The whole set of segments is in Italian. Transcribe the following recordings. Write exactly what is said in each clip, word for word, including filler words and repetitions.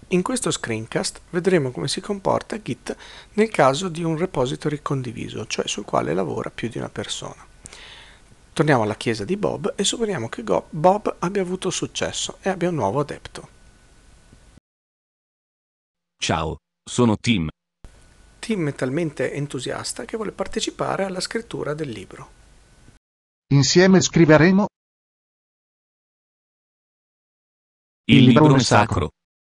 In questo screencast vedremo come si comporta Git nel caso di un repository condiviso, cioè sul quale lavora più di una persona. Torniamo alla chiesa di Bob e supponiamo che Bob abbia avuto successo e abbia un nuovo adepto. Ciao, sono Tim. Tim è talmente entusiasta che vuole partecipare alla scrittura del libro. Insieme scriveremo Il, Il librone sacro.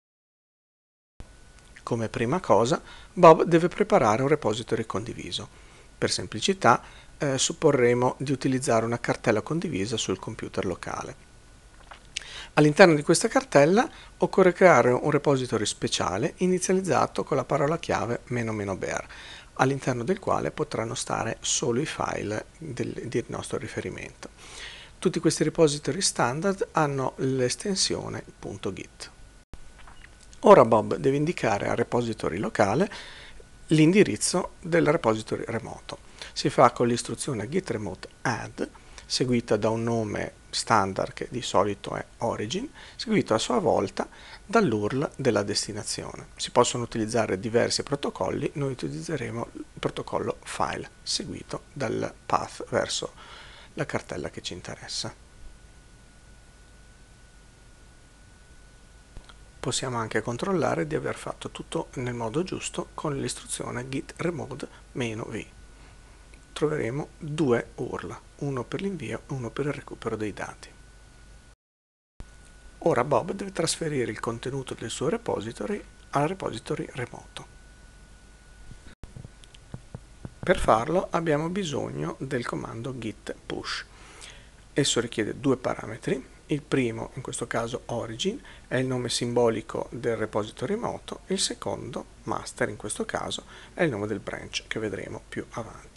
Come prima cosa, Bob deve preparare un repository condiviso. Per semplicità, eh, supporremo di utilizzare una cartella condivisa sul computer locale. All'interno di questa cartella occorre creare un repository speciale inizializzato con la parola chiave meno meno bear, all'interno del quale potranno stare solo i file del, del nostro riferimento. Tutti questi repository standard hanno l'estensione .git. Ora Bob deve indicare al repository locale l'indirizzo del repository remoto. Si fa con l'istruzione git remote add, seguita da un nome standard che di solito è origin, seguito a sua volta dall'U R L della destinazione. Si possono utilizzare diversi protocolli, noi utilizzeremo il protocollo file, seguito dal path verso la cartella che ci interessa. Possiamo anche controllare di aver fatto tutto nel modo giusto con l'istruzione git remote-v. Troveremo due U R L, uno per l'invio e uno per il recupero dei dati. Ora Bob deve trasferire il contenuto del suo repository al repository remoto. Per farlo abbiamo bisogno del comando git push. Esso richiede due parametri. Il primo, in questo caso origin, è il nome simbolico del repository remoto, il secondo, master in questo caso, è il nome del branch che vedremo più avanti.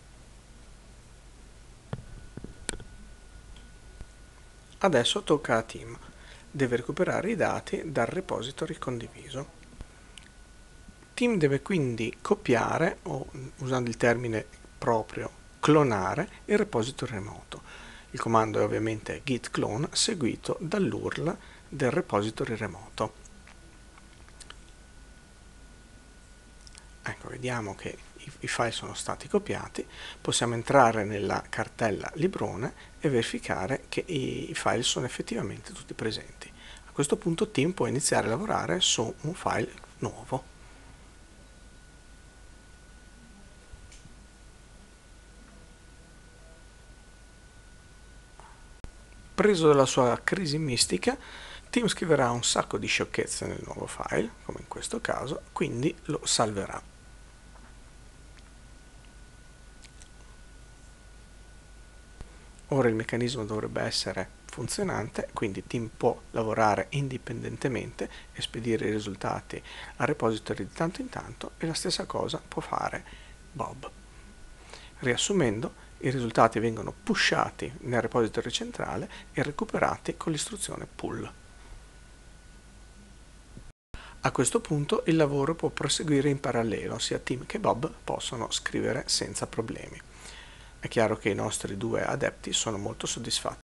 Adesso tocca a Tim, deve recuperare i dati dal repository condiviso. Tim deve quindi copiare, o usando il termine proprio, clonare il repository remoto. Il comando è ovviamente git clone seguito dall'U R L del repository remoto. Ecco, vediamo che i, i file sono stati copiati, possiamo entrare nella cartella librone e verificare che i, i file sono effettivamente tutti presenti. A questo punto Tim può iniziare a lavorare su un file nuovo. Preso dalla sua crisi mistica, Tim scriverà un sacco di sciocchezze nel nuovo file, come in questo caso, quindi lo salverà. Ora il meccanismo dovrebbe essere funzionante, quindi Tim può lavorare indipendentemente e spedire i risultati al repository di tanto in tanto, e la stessa cosa può fare Bob. Riassumendo, i risultati vengono pushati nel repository centrale e recuperati con l'istruzione pull. A questo punto il lavoro può proseguire in parallelo, sia Tim che Bob possono scrivere senza problemi. È chiaro che i nostri due adepti sono molto soddisfatti.